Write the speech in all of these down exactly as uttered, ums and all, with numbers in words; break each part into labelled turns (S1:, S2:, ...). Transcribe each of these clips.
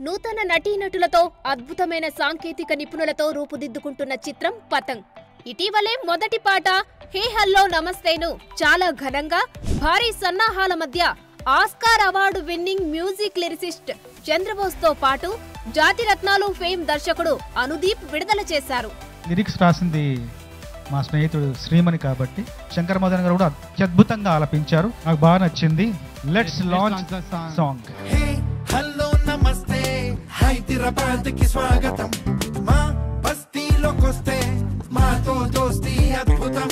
S1: నూతన నటీనటులతో అద్భుతమైన సాంకేతిక నిపుణులతో రూపుదిద్దుకుంటున్న చిత్రం పతంగ్. ఇటీవలే మొదటి పాట హే హల్లో నమస్తేను చాలా ఘనంగా భారీ సన్నాహాల మధ్య Oscar award winning music lyricist Chandrabose తో పాటు జాతిరత్నాలు ఫేమ్ దర్శకుడు అనుదీప్ విడుదల చేశారు.
S2: లిరిక్స్ రాసింది మా స్నేహితుడు శ్రీమణి కాబట్టి శంకర్ మదన్ గారు కూడా అత్యద్భుతంగా ఆలపించారు. నాకు బాగా నచ్చింది. Let's launch song.
S3: హలో నమస్తే హైదరాబాద్ కి స్వాగతం, మా బస్తీలోకొస్తే మాతో దోస్తీ అద్భుతం.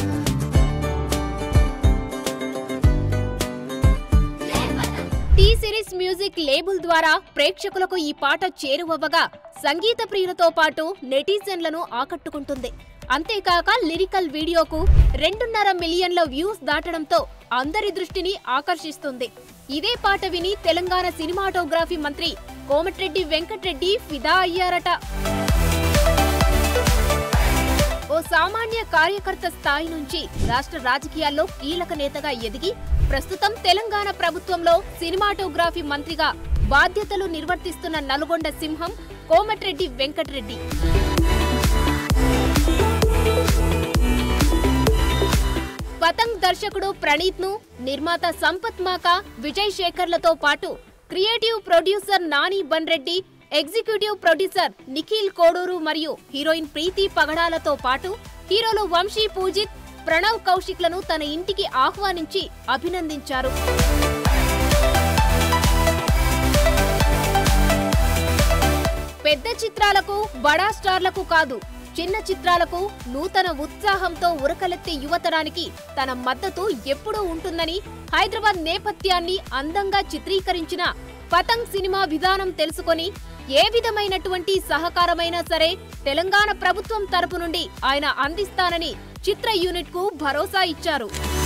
S1: టీ సిరీస్ మ్యూజిక్ లేబుల్ ద్వారా ప్రేక్షకులకు ఈ పాట చేరువవ్వగా సంగీత ప్రియులతో పాటు నెటిజన్లను ఆకట్టుకుంటుంది. అంతేకాక లిరికల్ వీడియోకు రెండున్నర మిలియన్ల వ్యూస్ దాటడంతో అందరి దృష్టిని ఆకర్షిస్తుంది. ఇదే పాట విని తెలంగాణ సినిమాటోగ్రఫీ మంత్రి కోమటిరెడ్డి వెంకటరెడ్డి ఫిదా అయ్యారట. ఓ సామాన్య కార్యకర్త స్థాయి నుంచి రాష్ట్ర రాజకీయాల్లో కీలక నేతగా ఎదిగి ప్రస్తుతం తెలంగాణ ప్రభుత్వంలో సినిమాటోగ్రఫీ మంత్రిగా బాధ్యతలు నిర్వర్తిస్తున్న నల్గొండ సింహం కోమటిరెడ్డి వెంకటరెడ్డి. పతంగ్ దర్శకుడు ప్రణీత్ ను, నిర్మాత సంపత్ మాకా, విజయ్ శేఖర్లతో పాటు క్రియేటివ్ ప్రొడ్యూసర్ నాని బన్ రెడ్డి, ఎగ్జిక్యూటివ్ ప్రొడ్యూసర్ నిఖిల్ కోడూరు మరియు హీరోయిన్ ప్రీతి పగడాలతో పాటు హీరోలు వంశీ పూజిత్, ప్రణవ్ కౌశిక్ లను తన ఇంటికి ఆహ్వానించి అభినందించారు. పెద్ద చిత్రాలకు, బడా స్టార్లకు కాదు, చిన్న చిత్రాలకు నూతన ఉత్సాహంతో ఉరకలెత్తే యువతరానికి తన మద్దతు ఎప్పుడూ ఉంటుందని హైదరాబాద్ నేపథ్యాన్ని అందంగా చిత్రీకరించిన పతంగ్ సినిమా విధానం తెలుసుకొని ఏ విధమైనటువంటి సహకారమైనా సరే తెలంగాణ ప్రభుత్వం తరపు నుండి ఆయన అందిస్తానని చిత్ర యూనిట్ కు భరోసా ఇచ్చారు.